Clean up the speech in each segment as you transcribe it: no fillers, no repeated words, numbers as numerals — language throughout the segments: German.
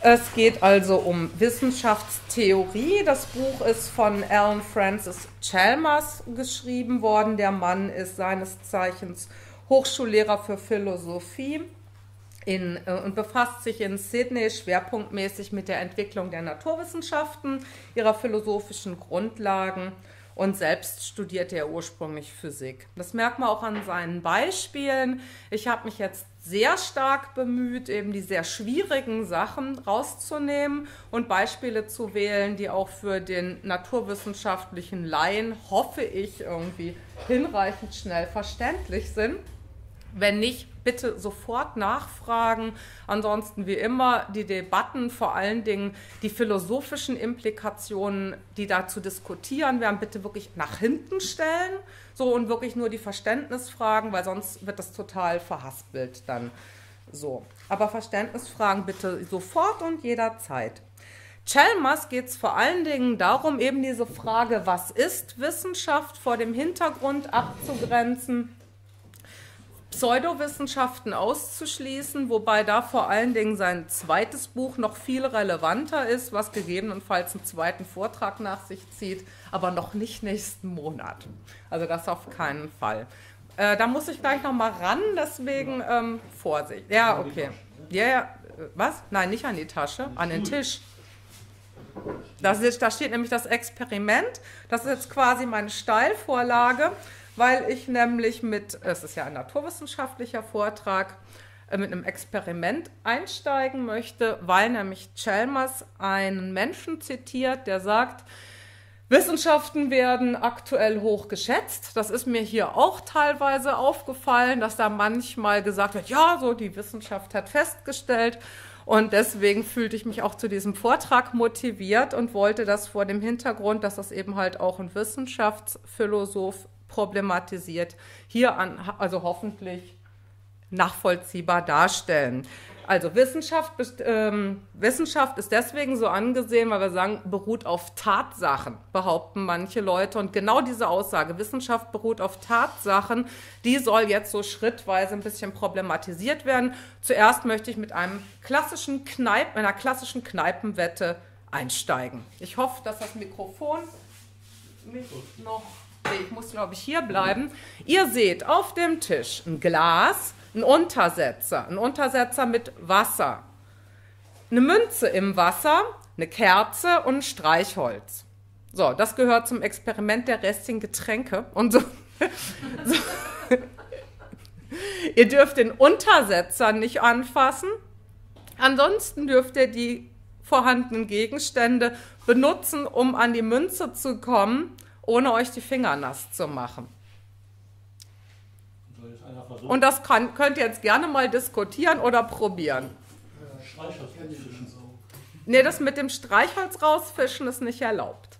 Es geht also um Wissenschaftstheorie. Das Buch ist von Alan Francis Chalmers geschrieben worden. Der Mann ist seines Zeichens Hochschullehrer für Philosophie und befasst sich in Sydney schwerpunktmäßig mit der Entwicklung der Naturwissenschaften, ihrer philosophischen Grundlagen, und selbst studierte er ursprünglich Physik. Das merkt man auch an seinen Beispielen. Ich habe mich jetzt sehr stark bemüht, eben die sehr schwierigen Sachen rauszunehmen und Beispiele zu wählen, die auch für den naturwissenschaftlichen Laien, hoffe ich, irgendwie hinreichend schnell verständlich sind. Wenn nicht, bitte sofort nachfragen. Ansonsten wie immer die Debatten, vor allen Dingen die philosophischen Implikationen, die da zu diskutieren werden, bitte wirklich nach hinten stellen. So, und wirklich nur die Verständnisfragen, weil sonst wird das total verhaspelt dann so. Aber Verständnisfragen bitte sofort und jederzeit. Chalmers geht es vor allen Dingen darum, eben diese Frage, was ist Wissenschaft, vor dem Hintergrund abzugrenzen, Pseudowissenschaften auszuschließen, wobei da vor allen Dingen sein zweites Buch noch viel relevanter ist, was gegebenenfalls einen zweiten Vortrag nach sich zieht, aber noch nicht nächsten Monat. Also das auf keinen Fall. Da muss ich gleich noch mal ran, deswegen Vorsicht. Ja, okay. Ja, was? Nein, nicht an die Tasche, an den Tisch. Da steht nämlich das Experiment. Das ist jetzt quasi meine Steilvorlage, weil ich nämlich es ist ja ein naturwissenschaftlicher Vortrag, mit einem Experiment einsteigen möchte, weil nämlich Chalmers einen Menschen zitiert, der sagt, Wissenschaften werden aktuell hoch geschätzt. Das ist mir hier auch teilweise aufgefallen, dass da manchmal gesagt wird, ja, so die Wissenschaft hat festgestellt. Und deswegen fühlte ich mich auch zu diesem Vortrag motiviert und wollte das vor dem Hintergrund, dass das eben halt auch ein Wissenschaftsphilosoph problematisiert, hier also hoffentlich nachvollziehbar darstellen. Also Wissenschaft ist deswegen so angesehen, weil wir sagen, beruht auf Tatsachen, behaupten manche Leute. Und genau diese Aussage, Wissenschaft beruht auf Tatsachen, die soll jetzt so schrittweise ein bisschen problematisiert werden. Zuerst möchte ich mit einer klassischen Kneipenwette einsteigen. Ich hoffe, dass das Mikrofon mich noch... Ich muss, glaube ich, hier bleiben. Ihr seht auf dem Tisch ein Glas, ein Untersetzer mit Wasser, eine Münze im Wasser, eine Kerze und ein Streichholz. So, das gehört zum Experiment der restlichen Getränke. Und so. Ihr dürft den Untersetzer nicht anfassen. Ansonsten dürft ihr die vorhandenen Gegenstände benutzen, um an die Münze zu kommen, ohne euch die Finger nass zu machen. Und das könnt ihr jetzt gerne mal diskutieren oder probieren. Nee, das mit dem Streichholz rausfischen ist nicht erlaubt.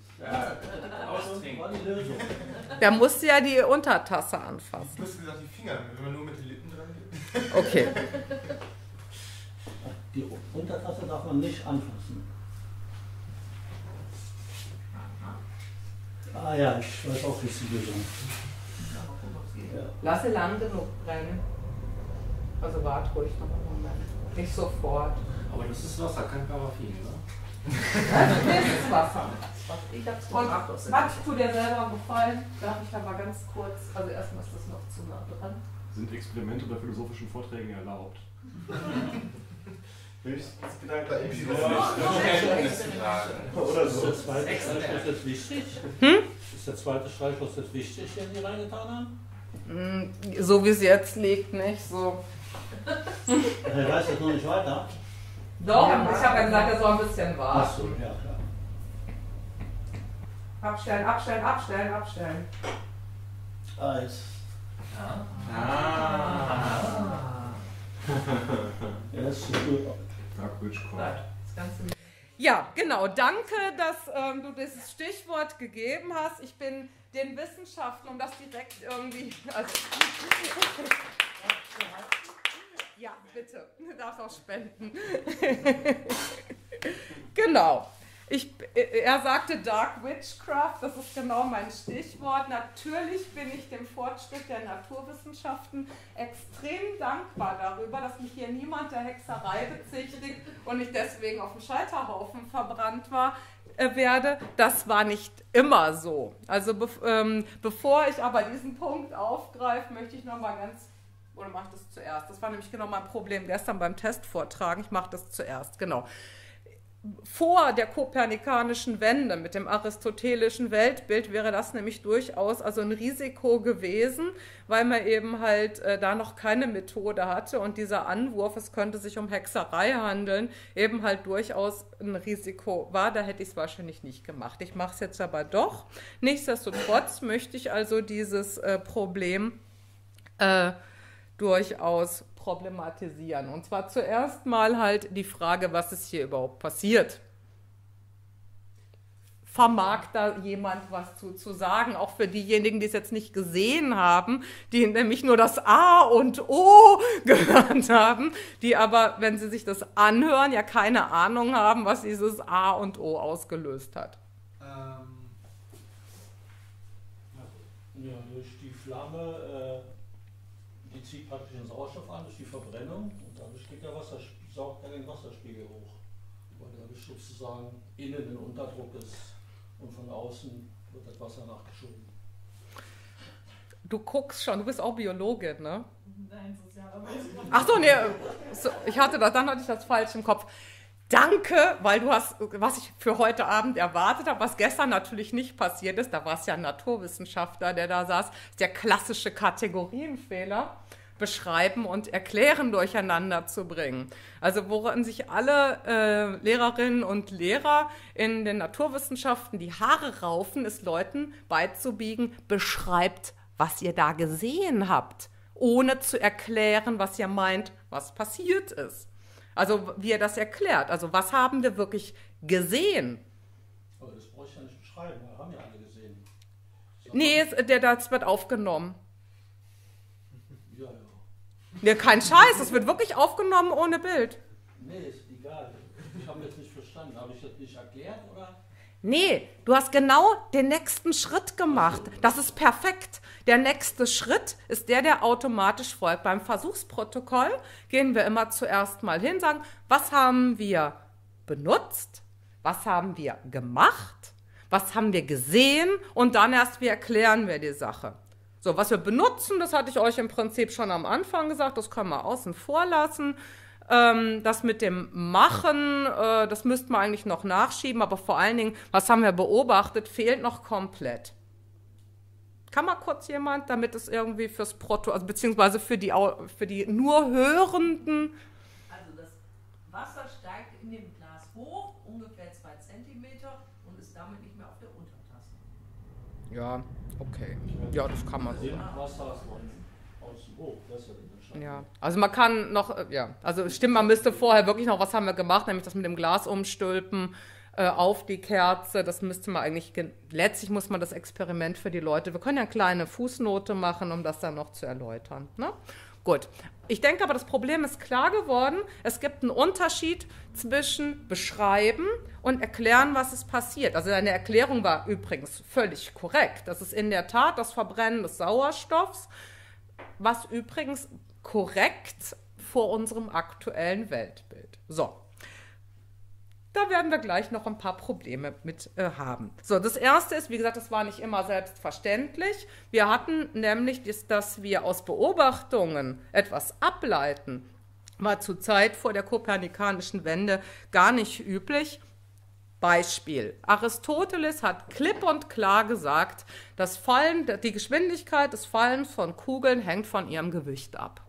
Der muss ja die Untertasse anfassen. Du hast gesagt, die Finger, wenn man nur mit den Lippen dran geht. Okay. Die Untertasse darf man nicht anfassen. Ah ja, ich weiß auch, wie es die Lösung ist. Ja. Lasse lang genug brennen. Also warte ruhig noch einen Moment. Nicht sofort. Aber das ist Wasser, kein Paraffin, oder? Das ist Wasser. Ich tu dir selber einen Gefallen. Darf ich da mal ganz kurz, also erstmal ist das noch zu nah dran. Sind Experimente bei philosophischen Vorträgen erlaubt? Höchstens Gedanke Oder so. Ist der zweite Streichholz jetzt wichtig? Ist der zweite Streichholz jetzt wichtig, den die reingetan haben? So wie es jetzt liegt, nicht so. Er weiß jetzt noch nicht weiter. Doch, ich habe ja gesagt, er soll ein bisschen warten. Ach so, ja klar. Abstellen, abstellen, abstellen, abstellen. Eis. Ja, das ist gut. Ja, genau. Danke, dass du dieses Stichwort gegeben hast. Ich bin den Wissenschaften, um das direkt irgendwie... Also, ja, bitte. Du darfst auch spenden. Genau. Er sagte Dark Witchcraft, das ist genau mein Stichwort. Natürlich bin ich dem Fortschritt der Naturwissenschaften extrem dankbar darüber, dass mich hier niemand der Hexerei bezichtigt und ich deswegen auf dem Scheiterhaufen verbrannt werde. Das war nicht immer so. Also bevor ich aber diesen Punkt aufgreife, möchte ich nochmal oder mache das zuerst? Das war nämlich genau mein Problem gestern beim Testvortragen. Ich mache das zuerst, genau. Vor der kopernikanischen Wende mit dem aristotelischen Weltbild wäre das nämlich durchaus also ein Risiko gewesen, weil man eben halt da noch keine Methode hatte und dieser Anwurf, es könnte sich um Hexerei handeln, eben halt durchaus ein Risiko war. Da hätte ich es wahrscheinlich nicht gemacht. Ich mache es jetzt aber doch. Nichtsdestotrotz möchte ich also dieses Problem durchaus problematisieren. Und zwar zuerst mal halt die Frage, was ist hier überhaupt passiert? Vermag da jemand was zu sagen? Auch für diejenigen, die es jetzt nicht gesehen haben, die nämlich nur das A und O gehört haben, die aber, wenn sie sich das anhören, ja keine Ahnung haben, was dieses A und O ausgelöst hat. Ja, durch die Flamme, die zieht praktisch den Sauerstoff an durch die Verbrennung und dadurch geht der saugt dann den Wasserspiegel hoch, weil dadurch sozusagen innen ein Unterdruck ist und von außen wird das Wasser nachgeschoben. Du guckst schon, du bist auch Biologin, ne? Nein, Sozialarbeit. Ach so, nee, dann hatte ich das falsch im Kopf. Danke, weil du hast, was ich für heute Abend erwartet habe, was gestern natürlich nicht passiert ist, da war es ja ein Naturwissenschaftler, der da saß, der klassische Kategorienfehler beschreiben und erklären durcheinander zu bringen. Also woran sich alle Lehrerinnen und Lehrer in den Naturwissenschaften die Haare raufen, ist Leuten beizubiegen, beschreibt, was ihr da gesehen habt, ohne zu erklären, was ihr meint, was passiert ist. Also wie er das erklärt. Also was haben wir wirklich gesehen? Aber das brauche ich ja nicht beschreiben, wir haben ja alle gesehen. Nee, das wird aufgenommen. Ja. Nee, kein Scheiß, das wird wirklich aufgenommen ohne Bild. Nee, ist egal. Ich habe jetzt nicht verstanden. Habe ich das nicht erklärt, oder? Nee, du hast genau den nächsten Schritt gemacht. Das ist perfekt. Der nächste Schritt ist der automatisch folgt. Beim Versuchsprotokoll gehen wir immer zuerst mal hin, sagen, was haben wir benutzt, was haben wir gemacht, was haben wir gesehen und dann erst erklären wir die Sache. So, was wir benutzen, das hatte ich euch im Prinzip schon am Anfang gesagt, das können wir außen vor lassen. Das mit dem Machen, das müsste man eigentlich noch nachschieben, aber vor allen Dingen, was haben wir beobachtet, fehlt noch komplett. Kann mal kurz jemand, damit es irgendwie fürs Proto, also beziehungsweise für die nur Hörenden. Also das Wasser steigt in dem Glas hoch, ungefähr 2 Zentimeter und ist damit nicht mehr auf der Untertasse. Ja, okay. Ja, das kann man so. Wasser von außen hoch, das ist ja den Entscheidung. Ja, also man kann noch, also stimmt, man müsste vorher wirklich noch, was haben wir gemacht, nämlich das mit dem Glas umstülpen auf die Kerze, das müsste man eigentlich, letztlich muss man das Experiment für die Leute, wir können ja eine kleine Fußnote machen, um das dann noch zu erläutern, ne? Gut, ich denke aber, das Problem ist klar geworden, es gibt einen Unterschied zwischen beschreiben und erklären, was ist passiert. Also deine Erklärung war übrigens völlig korrekt, das ist in der Tat das Verbrennen des Sauerstoffs, was übrigens korrekt vor unserem aktuellen Weltbild. So, da werden wir gleich noch ein paar Probleme mit haben. So, das erste ist, wie gesagt, das war nicht immer selbstverständlich. Wir hatten nämlich, dass wir aus Beobachtungen etwas ableiten, war zur Zeit vor der kopernikanischen Wende gar nicht üblich. Beispiel. Aristoteles hat klipp und klar gesagt, die Geschwindigkeit des Fallens von Kugeln hängt von ihrem Gewicht ab.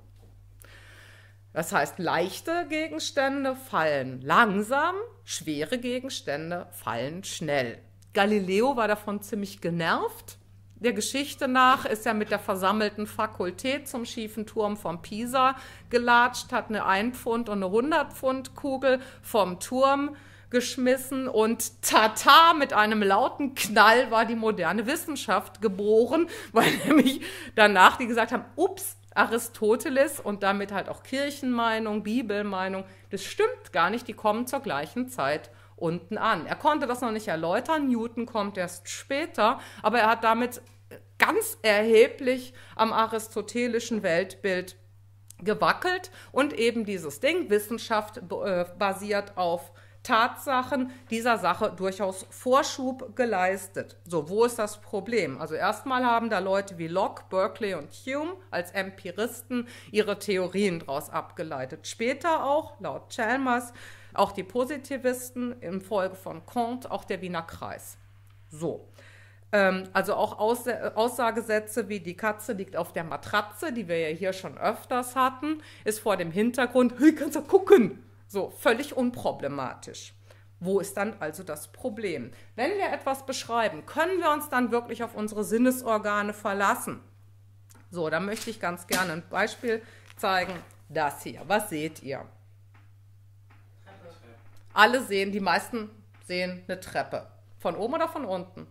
Das heißt, leichte Gegenstände fallen langsam, schwere Gegenstände fallen schnell. Galileo war davon ziemlich genervt. Der Geschichte nach ist er mit der versammelten Fakultät zum schiefen Turm von Pisa gelatscht, hat eine 1 Pfund und eine 100 Pfund Kugel vom Turm geschmissen und tata, mit einem lauten Knall war die moderne Wissenschaft geboren, weil nämlich danach die gesagt haben, ups, Aristoteles und damit halt auch Kirchenmeinung, Bibelmeinung, das stimmt gar nicht, die kommen zur gleichen Zeit unten an. Er konnte das noch nicht erläutern, Newton kommt erst später, aber er hat damit ganz erheblich am aristotelischen Weltbild gewackelt und eben dieses Ding, Wissenschaft basiert auf Tatsachen, dieser Sache durchaus Vorschub geleistet. So, wo ist das Problem? Also erstmal haben da Leute wie Locke, Berkeley und Hume als Empiristen ihre Theorien daraus abgeleitet. Später auch, laut Chalmers, auch die Positivisten, in Folge von Comte, auch der Wiener Kreis. So. Also auch Aussagesätze wie die Katze liegt auf der Matratze, die wir ja hier schon öfters hatten, ist vor dem Hintergrund, hey, kannst du gucken? So, völlig unproblematisch. Wo ist dann also das Problem? Wenn wir etwas beschreiben, können wir uns dann wirklich auf unsere Sinnesorgane verlassen? So, da möchte ich ganz gerne ein Beispiel zeigen. Das hier, was seht ihr? Treppe. Alle sehen, die meisten sehen eine Treppe. Von oben oder von unten?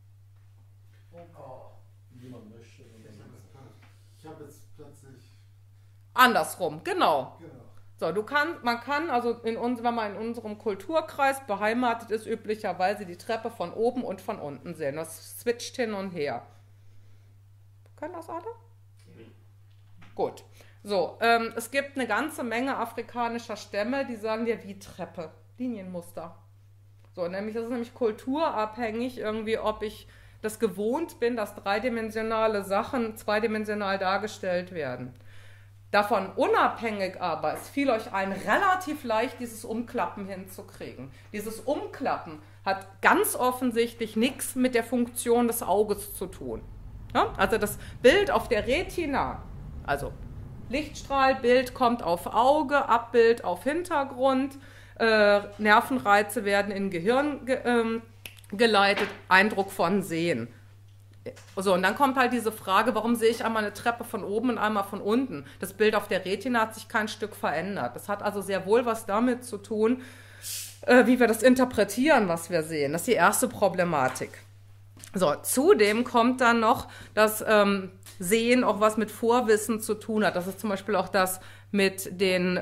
Wie man möchte. Ich habe jetzt plötzlich. Andersrum, genau. Genau. So, man kann also, wenn man in unserem Kulturkreis beheimatet ist, üblicherweise die Treppe von oben und von unten sehen. Das switcht hin und her. Können das alle? Ja. Gut. So, es gibt eine ganze Menge afrikanischer Stämme, die sagen dir wie Treppe, Linienmuster. So, das ist nämlich kulturabhängig, irgendwie, ob ich das gewohnt bin, dass dreidimensionale Sachen zweidimensional dargestellt werden. Davon unabhängig aber, es fiel euch ein, relativ leicht dieses Umklappen hinzukriegen. Dieses Umklappen hat ganz offensichtlich nichts mit der Funktion des Auges zu tun. Ja? Also das Bild auf der Retina, also Lichtstrahlbild kommt auf Auge, Abbild auf Hintergrund, Nervenreize werden in Gehirn geleitet, Eindruck von Sehen. So, und dann kommt halt diese Frage, warum sehe ich einmal eine Treppe von oben und einmal von unten? Das Bild auf der Retina hat sich kein Stück verändert. Das hat also sehr wohl was damit zu tun, wie wir das interpretieren, was wir sehen. Das ist die erste Problematik. So, zudem kommt dann noch, dass Sehen auch was mit Vorwissen zu tun hat. Das ist zum Beispiel auch das mit den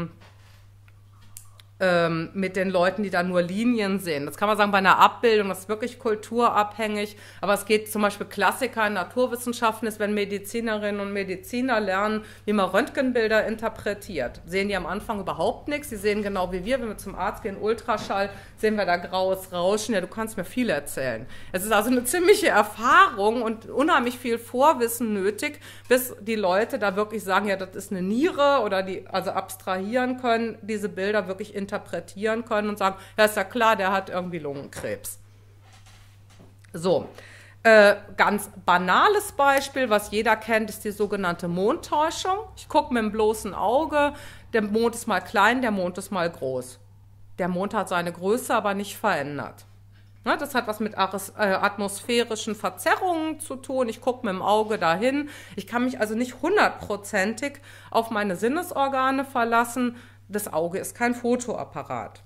Leuten, die da nur Linien sehen. Das kann man sagen, bei einer Abbildung, das ist wirklich kulturabhängig, aber es geht zum Beispiel Klassiker in Naturwissenschaften, ist, wenn Medizinerinnen und Mediziner lernen, wie man Röntgenbilder interpretiert. Sehen die am Anfang überhaupt nichts, sie sehen genau wie wir, wenn wir zum Arzt gehen, Ultraschall, sehen wir da graues Rauschen, ja, du kannst mir viel erzählen. Es ist also eine ziemliche Erfahrung und unheimlich viel Vorwissen nötig, bis die Leute da wirklich sagen, ja, das ist eine Niere oder die also abstrahieren können, diese Bilder wirklich interpretieren können und sagen, ja, ist ja klar, der hat irgendwie Lungenkrebs. So, ganz banales Beispiel, was jeder kennt, ist die sogenannte Mondtäuschung. Ich gucke mit dem bloßen Auge, der Mond ist mal klein, der Mond ist mal groß. Der Mond hat seine Größe aber nicht verändert. Ne, das hat was mit atmosphärischen Verzerrungen zu tun. Ich gucke mit dem Auge dahin. Ich kann mich also nicht 100%ig auf meine Sinnesorgane verlassen. Das Auge ist kein Fotoapparat.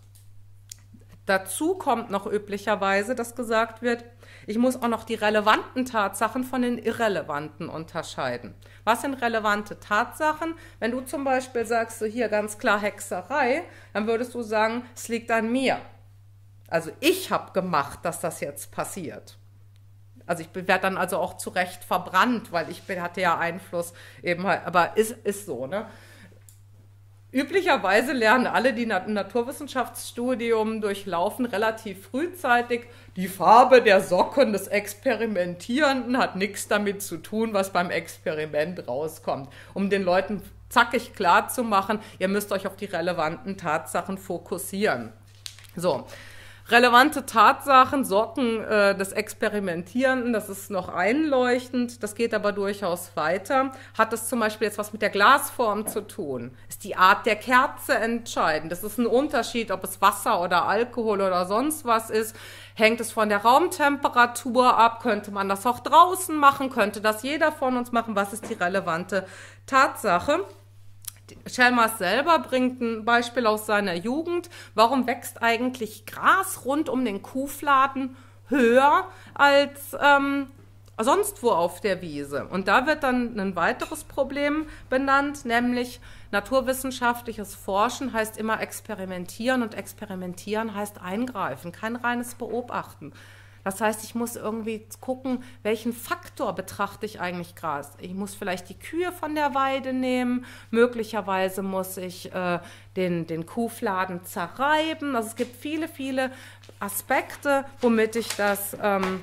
Dazu kommt noch üblicherweise, dass gesagt wird, ich muss auch noch die relevanten Tatsachen von den irrelevanten unterscheiden. Was sind relevante Tatsachen? Wenn du zum Beispiel sagst, so hier ganz klar Hexerei, dann würdest du sagen, es liegt an mir. Also ich habe gemacht, dass das jetzt passiert. Also ich werde dann also auch zu Recht verbrannt, weil ich hatte ja Einfluss eben halt, aber ist so, ne? Üblicherweise lernen alle, die ein Naturwissenschaftsstudium durchlaufen, relativ frühzeitig, die Farbe der Socken des Experimentierenden hat nichts damit zu tun, was beim Experiment rauskommt. Um den Leuten zackig klar zu machen, ihr müsst euch auf die relevanten Tatsachen fokussieren. So. Relevante Tatsachen, Socken des Experimentierenden, das ist noch einleuchtend, das geht aber durchaus weiter. Hat es zum Beispiel jetzt was mit der Glasform zu tun? Ist die Art der Kerze entscheidend? Das ist ein Unterschied, ob es Wasser oder Alkohol oder sonst was ist. Hängt es von der Raumtemperatur ab? Könnte man das auch draußen machen? Könnte das jeder von uns machen? Was ist die relevante Tatsache? Chalmers selber bringt ein Beispiel aus seiner Jugend. Warum wächst eigentlich Gras rund um den Kuhfladen höher als sonst wo auf der Wiese. Und da wird dann ein weiteres Problem benannt, nämlich naturwissenschaftliches Forschen heißt immer experimentieren und experimentieren heißt eingreifen, kein reines Beobachten. Das heißt, ich muss irgendwie gucken, welchen Faktor betrachte ich eigentlich gerade. Ich muss vielleicht die Kühe von der Weide nehmen, möglicherweise muss ich den Kuhfladen zerreiben. Also es gibt viele, viele Aspekte, womit ich das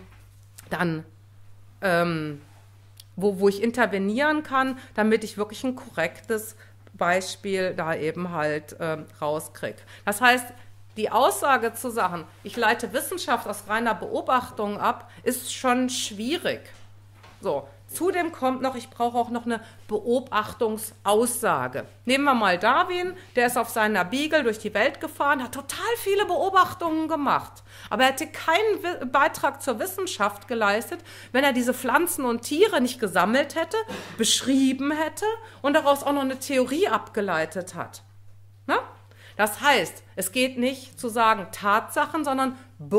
wo ich intervenieren kann, damit ich wirklich ein korrektes Beispiel da eben halt rauskriege. Das heißt, die Aussage zu sagen, ich leite Wissenschaft aus reiner Beobachtung ab, ist schon schwierig. So, zudem kommt noch, ich brauche auch noch eine Beobachtungsaussage. Nehmen wir mal Darwin, der ist auf seiner Beagle durch die Welt gefahren, hat total viele Beobachtungen gemacht, aber er hätte keinen Beitrag zur Wissenschaft geleistet, wenn er diese Pflanzen und Tiere nicht gesammelt hätte, beschrieben hätte und daraus auch noch eine Theorie abgeleitet hat. Na? Das heißt, es geht nicht zu sagen Tatsachen, sondern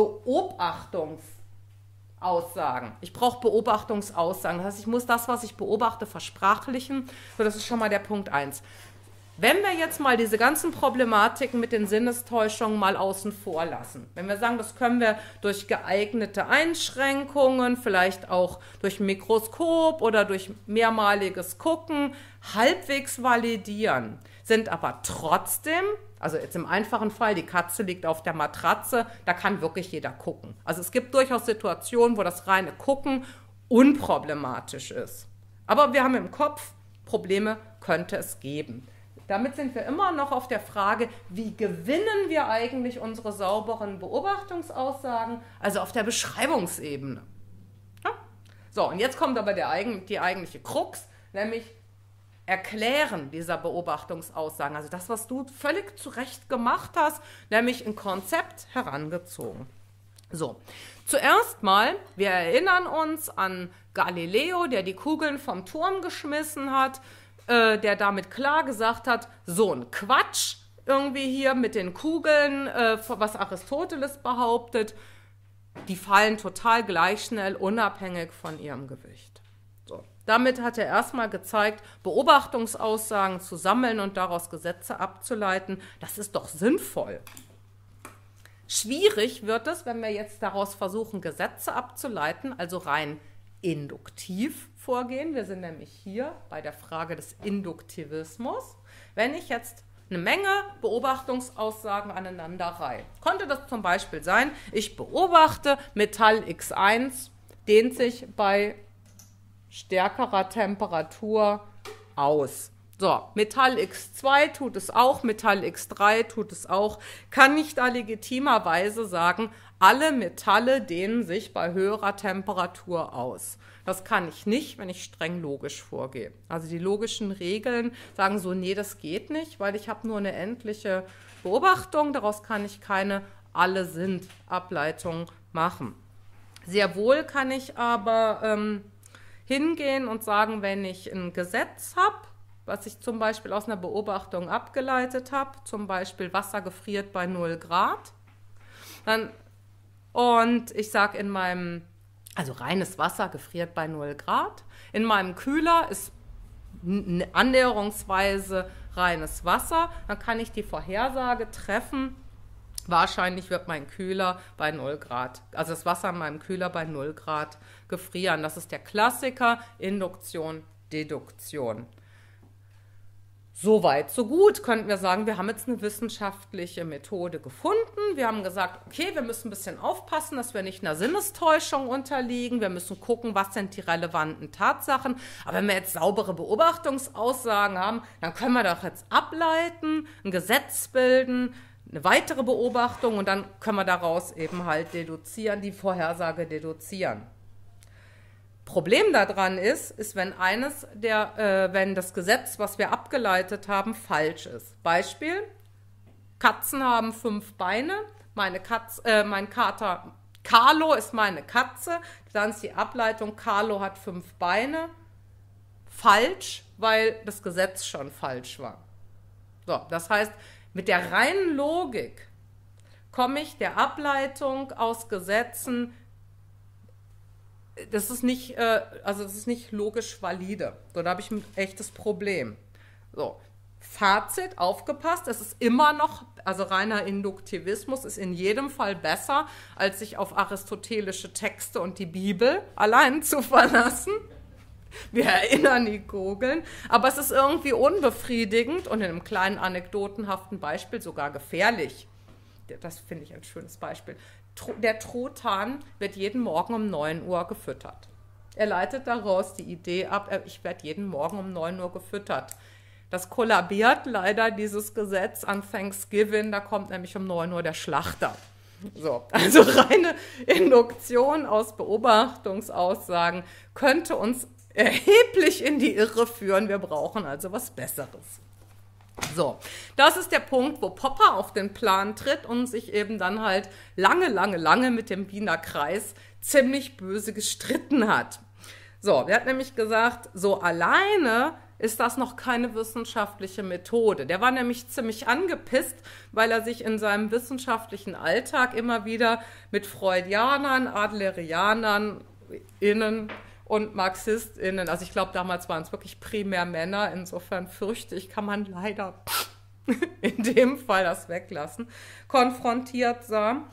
Beobachtungsaussagen. Ich brauche Beobachtungsaussagen. Das heißt, ich muss das, was ich beobachte, versprachlichen. So, das ist schon mal der Punkt 1. Wenn wir jetzt mal diese ganzen Problematiken mit den Sinnestäuschungen mal außen vor lassen, wenn wir sagen, das können wir durch geeignete Einschränkungen, vielleicht auch durch ein Mikroskop oder durch mehrmaliges Gucken halbwegs validieren, sind aber trotzdem, also jetzt im einfachen Fall, die Katze liegt auf der Matratze, da kann wirklich jeder gucken. Also es gibt durchaus Situationen, wo das reine Gucken unproblematisch ist. Aber wir haben im Kopf, Probleme könnte es geben. Damit sind wir immer noch auf der Frage, wie gewinnen wir eigentlich unsere sauberen Beobachtungsaussagen, also auf der Beschreibungsebene. Ja? So, und jetzt kommt aber die eigentliche Krux, nämlich Erklären dieser Beobachtungsaussagen. Also das, was du völlig zu Recht gemacht hast, nämlich ein Konzept herangezogen. So, zuerst mal, wir erinnern uns an Galileo, der die Kugeln vom Turm geschmissen hat, der damit klar gesagt hat, so ein Quatsch irgendwie hier mit den Kugeln, was Aristoteles behauptet, die fallen total gleich schnell, unabhängig von ihrem Gewicht. So. Damit hat er erstmal gezeigt, Beobachtungsaussagen zu sammeln und daraus Gesetze abzuleiten, das ist doch sinnvoll. Schwierig wird es, wenn wir jetzt daraus versuchen, Gesetze abzuleiten, also rein induktiv vorgehen. Wir sind nämlich hier bei der Frage des Induktivismus. Wenn ich jetzt eine Menge Beobachtungsaussagen aneinander reihe, konnte das zum Beispiel sein, ich beobachte, Metall X1 dehnt sich bei stärkerer Temperatur aus. So, Metall X2 tut es auch, Metall X3 tut es auch. Kann ich da legitimerweise sagen, alle Metalle dehnen sich bei höherer Temperatur aus? Das kann ich nicht, wenn ich streng logisch vorgehe. Also die logischen Regeln sagen so, nee, das geht nicht, weil ich habe nur eine endliche Beobachtung, daraus kann ich keine Alle-sind-Ableitung machen. Sehr wohl kann ich aber hingehen und sagen, wenn ich ein Gesetz habe, was ich zum Beispiel aus einer Beobachtung abgeleitet habe, zum Beispiel Wasser gefriert bei 0 Grad, und ich sage also reines Wasser gefriert bei 0 Grad, in meinem Kühler ist annäherungsweise reines Wasser, dann kann ich die Vorhersage treffen, wahrscheinlich wird mein Kühler bei 0 Grad, also das Wasser in meinem Kühler bei 0 Grad gefrieren. Das ist der Klassiker, Induktion, Deduktion. So weit, so gut, könnten wir sagen, wir haben jetzt eine wissenschaftliche Methode gefunden. Wir haben gesagt, okay, wir müssen ein bisschen aufpassen, dass wir nicht einer Sinnestäuschung unterliegen. Wir müssen gucken, was sind die relevanten Tatsachen. Aber wenn wir jetzt saubere Beobachtungsaussagen haben, dann können wir doch jetzt ableiten, ein Gesetz bilden, eine weitere Beobachtung und dann können wir daraus eben halt deduzieren, die Vorhersage deduzieren. Problem daran ist, wenn wenn das Gesetz, was wir abgeleitet haben, falsch ist. Beispiel, Katzen haben 5 Beine, mein Kater Carlo ist meine Katze, dann ist die Ableitung, Carlo hat 5 Beine, falsch, weil das Gesetz schon falsch war. So, das heißt, mit der reinen Logik komme ich der Ableitung aus Gesetzen das ist nicht, das ist nicht logisch valide. So, da habe ich ein echtes Problem. So, Fazit, aufgepasst, es ist immer noch, also reiner Induktivismus ist in jedem Fall besser, als sich auf aristotelische Texte und die Bibel allein zu verlassen. Wir erinnern die Kugeln, aber es ist irgendwie unbefriedigend und in einem kleinen anekdotenhaften Beispiel sogar gefährlich. Das finde ich ein schönes Beispiel. Der Truthahn wird jeden Morgen um 9 Uhr gefüttert. Er leitet daraus die Idee ab, ich werde jeden Morgen um 9 Uhr gefüttert. Das kollabiert leider, dieses Gesetz, an Thanksgiving, da kommt nämlich um 9 Uhr der Schlachter. So, also reine Induktion aus Beobachtungsaussagen könnte uns erheblich in die Irre führen. Wir brauchen also was Besseres. So, das ist der Punkt, wo Popper auf den Plan tritt und sich eben dann halt lange mit dem Wiener Kreis ziemlich böse gestritten hat. So, der hat nämlich gesagt, so alleine ist das noch keine wissenschaftliche Methode. Der war nämlich ziemlich angepisst, weil er sich in seinem wissenschaftlichen Alltag immer wieder mit Freudianern, Adlerianern innen und MarxistInnen, also ich glaube, damals waren es wirklich primär Männer, insofern fürchte ich, kann man leider in dem Fall das weglassen, konfrontiert sah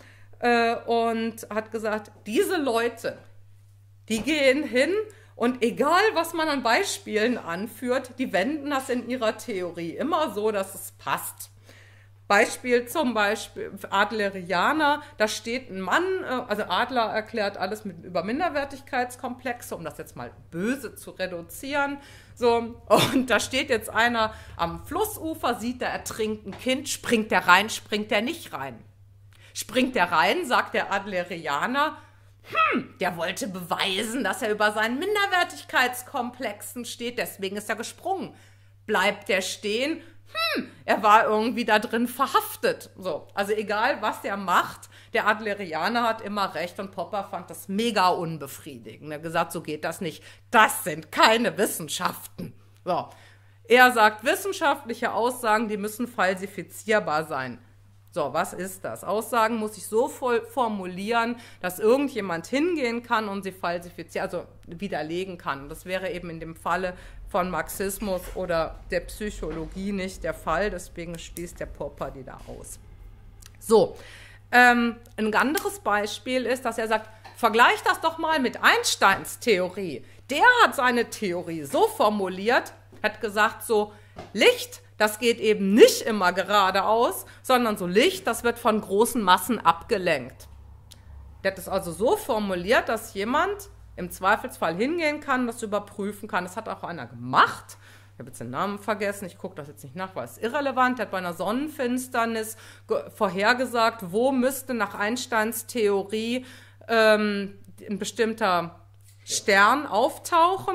und hat gesagt, diese Leute, die gehen hin und egal, was man an Beispielen anführt, die wenden das in ihrer Theorie immer so, dass es passt. Beispiel zum Beispiel Adlerianer, da steht ein Mann, also Adler erklärt alles über Minderwertigkeitskomplexe, um das jetzt mal böse zu reduzieren. So, und da steht jetzt einer am Flussufer, sieht, da ertrinkt ein Kind, springt der rein, springt der nicht rein. Springt der rein, sagt der Adlerianer, der wollte beweisen, dass er über seinen Minderwertigkeitskomplexen steht, deswegen ist er gesprungen. Bleibt der stehen? Er war irgendwie da drin verhaftet. So, also egal, was er macht, der Adlerianer hat immer recht und Popper fand das mega unbefriedigend. Er hat gesagt, so geht das nicht. Das sind keine Wissenschaften. So, er sagt, wissenschaftliche Aussagen, die müssen falsifizierbar sein. So, was ist das? Aussagen muss ich so formulieren, dass irgendjemand hingehen kann und sie falsifizieren, also widerlegen kann. Das wäre eben in dem Falle von Marxismus oder der Psychologie nicht der Fall, deswegen schließt der Popper die da aus. So, ein anderes Beispiel ist, dass er sagt, vergleich das doch mal mit Einsteins Theorie. Der hat seine Theorie so formuliert, hat gesagt so, Licht, das geht eben nicht immer geradeaus, sondern so Licht, das wird von großen Massen abgelenkt. Der hat es also so formuliert, dass jemand im Zweifelsfall hingehen kann, das überprüfen kann. Das hat auch einer gemacht. Ich habe jetzt den Namen vergessen, ich gucke das jetzt nicht nach, weil es irrelevant. Der hat bei einer Sonnenfinsternis vorhergesagt, wo müsste nach Einsteins Theorie ein bestimmter Stern auftauchen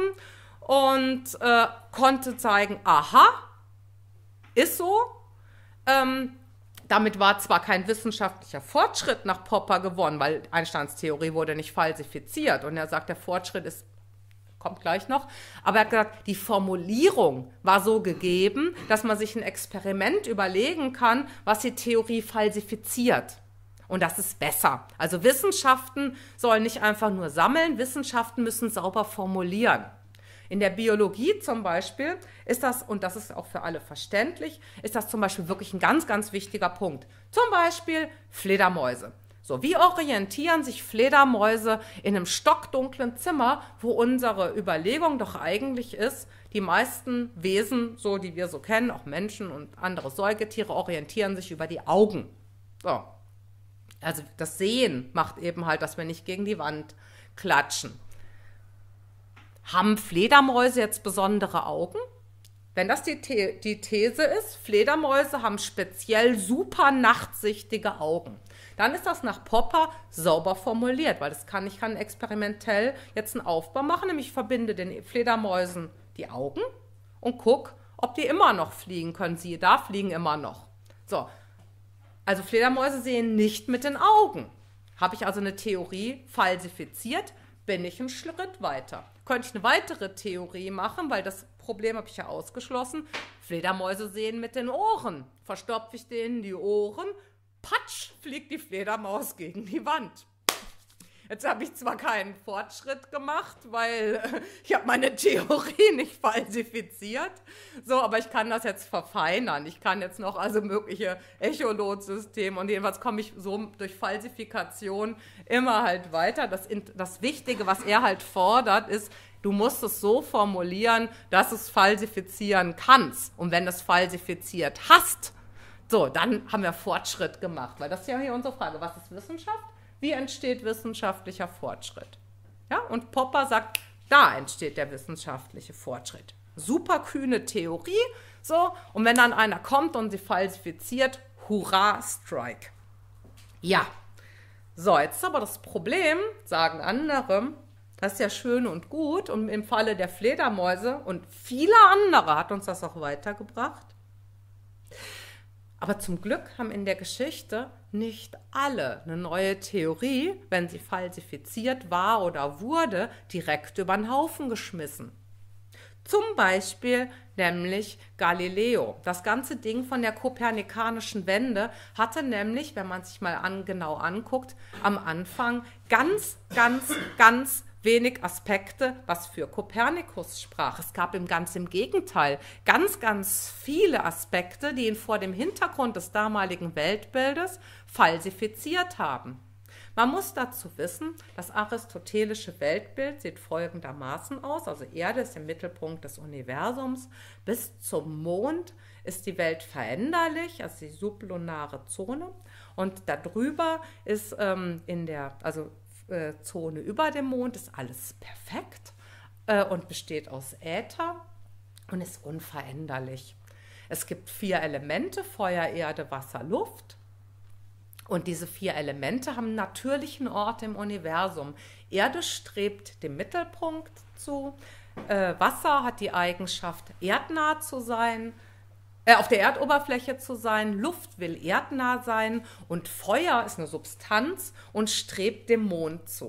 und konnte zeigen, aha, ist so. Damit war zwar kein wissenschaftlicher Fortschritt nach Popper gewonnen, weil Einsteins Theorie wurde nicht falsifiziert. Und er sagt, der Fortschritt kommt gleich noch. Aber er hat gesagt, die Formulierung war so gegeben, dass man sich ein Experiment überlegen kann, was die Theorie falsifiziert. Und das ist besser. Also Wissenschaften sollen nicht einfach nur sammeln, Wissenschaften müssen sauber formulieren. In der Biologie zum Beispiel ist das, und das ist auch für alle verständlich, ist das zum Beispiel wirklich ein ganz, ganz wichtiger Punkt. Zum Beispiel Fledermäuse. So, wie orientieren sich Fledermäuse in einem stockdunklen Zimmer, wo unsere Überlegung doch eigentlich ist, die meisten Wesen, so die wir so kennen, auch Menschen und andere Säugetiere, orientieren sich über die Augen. So. Also das Sehen macht eben halt, dass wir nicht gegen die Wand klatschen. Haben Fledermäuse jetzt besondere Augen? Wenn das die These ist, Fledermäuse haben speziell super nachtsichtige Augen, dann ist das nach Popper sauber formuliert, weil ich kann experimentell jetzt einen Aufbau machen, nämlich ich verbinde den Fledermäusen die Augen und gucke, ob die immer noch fliegen können. Siehe da, fliegen immer noch. So, also Fledermäuse sehen nicht mit den Augen. Habe ich also eine Theorie falsifiziert, bin ich einen Schritt weiter. Könnte ich eine weitere Theorie machen, weil das Problem habe ich ja ausgeschlossen. Fledermäuse sehen mit den Ohren. Verstopfe ich denen die Ohren, patsch, fliegt die Fledermaus gegen die Wand. Jetzt habe ich zwar keinen Fortschritt gemacht, weil ich habe meine Theorie nicht falsifiziert, so, aber ich kann das jetzt verfeinern. Ich kann jetzt noch also mögliche Echolotsysteme und jedenfalls komme ich so durch Falsifikation immer halt weiter. Das Wichtige, was er halt fordert, ist, du musst es so formulieren, dass es falsifizieren kannst. Und wenn du es falsifiziert hast, so, dann haben wir Fortschritt gemacht. Weil das ist ja hier unsere Frage, was ist Wissenschaft? Wie entsteht wissenschaftlicher Fortschritt? Ja, und Popper sagt, da entsteht der wissenschaftliche Fortschritt. Super kühne Theorie, so, und wenn dann einer kommt und sie falsifiziert, hurra, Strike. Ja, so, jetzt ist aber das Problem, sagen andere, das ist ja schön und gut und im Falle der Fledermäuse und viele andere hat uns das auch weitergebracht. Aber zum Glück haben in der Geschichte nicht alle eine neue Theorie, wenn sie falsifiziert war oder wurde, direkt über den Haufen geschmissen. Zum Beispiel nämlich Galileo. Das ganze Ding von der kopernikanischen Wende hatte nämlich, wenn man sich mal genau anguckt, am Anfang ganz wenig Aspekte, was für Kopernikus sprach. Es gab ganz im Gegenteil ganz viele Aspekte, die ihn vor dem Hintergrund des damaligen Weltbildes falsifiziert haben. Man muss dazu wissen, das aristotelische Weltbild sieht folgendermaßen aus, also Erde ist im Mittelpunkt des Universums, bis zum Mond ist die Welt veränderlich, also die sublunare Zone, und darüber ist in der Zone über dem Mond ist alles perfekt und besteht aus Äther und ist unveränderlich. Es gibt 4 Elemente, Feuer, Erde, Wasser, Luft. Und diese 4 Elemente haben einen natürlichen Ort im Universum. Erde strebt dem Mittelpunkt zu, Wasser hat die Eigenschaft, erdnah zu sein, auf der Erdoberfläche zu sein, Luft will erdnah sein und Feuer ist eine Substanz und strebt dem Mond zu.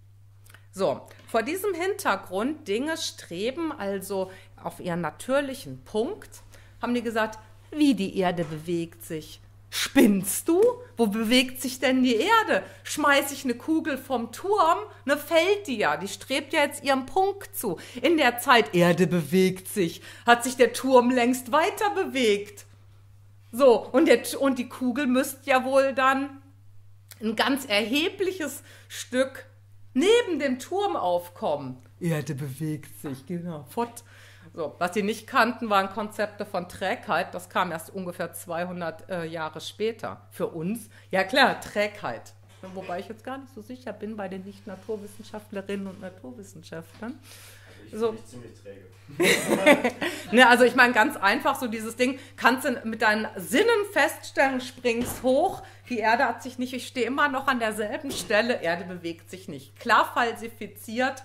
So, vor diesem Hintergrund, Dinge streben also auf ihren natürlichen Punkt, haben die gesagt, wie die Erde bewegt sich. Spinnst du? Wo bewegt sich denn die Erde? Schmeiß ich eine Kugel vom Turm, ne, fällt die ja. Die strebt ja jetzt ihrem Punkt zu. In der Zeit, Erde bewegt sich, hat sich der Turm längst weiter bewegt. So, und die Kugel müsste ja wohl dann ein ganz erhebliches Stück neben dem Turm aufkommen. Erde bewegt sich, genau, fort. So, was sie nicht kannten, waren Konzepte von Trägheit. Das kam erst ungefähr 200 Jahre später. Für uns, ja klar, Trägheit. Wobei ich jetzt gar nicht so sicher bin bei den Nicht-Naturwissenschaftlerinnen und Naturwissenschaftlern. Ich so. bin ziemlich träge. Ne, also ich meine ganz einfach so dieses Ding, kannst du mit deinen Sinnen feststellen, springst hoch, die Erde hat sich nicht, ich stehe immer noch an derselben Stelle, Erde bewegt sich nicht. Klar falsifiziert,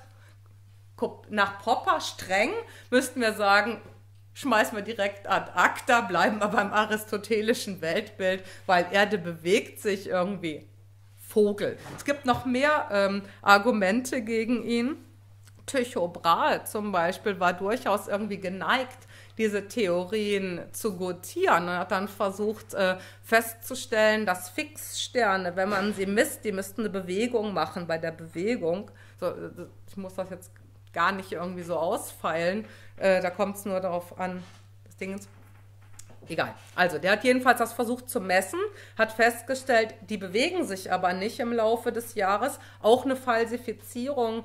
nach Popper streng müssten wir sagen, schmeißen wir direkt ad acta, bleiben wir beim aristotelischen Weltbild, weil Erde bewegt sich irgendwie. Vogel. Es gibt noch mehr Argumente gegen ihn. Tycho Brahe zum Beispiel war durchaus irgendwie geneigt, diese Theorien zu gotieren. Er hat dann versucht festzustellen, dass Fixsterne, wenn man sie misst, die müssten eine Bewegung machen bei der Bewegung. So, ich muss das jetzt gar nicht irgendwie so ausfeilen. Da kommt es nur darauf an, das Ding ist egal. Also, der hat jedenfalls das versucht zu messen, hat festgestellt, die bewegen sich aber nicht im Laufe des Jahres. Auch eine Falsifizierung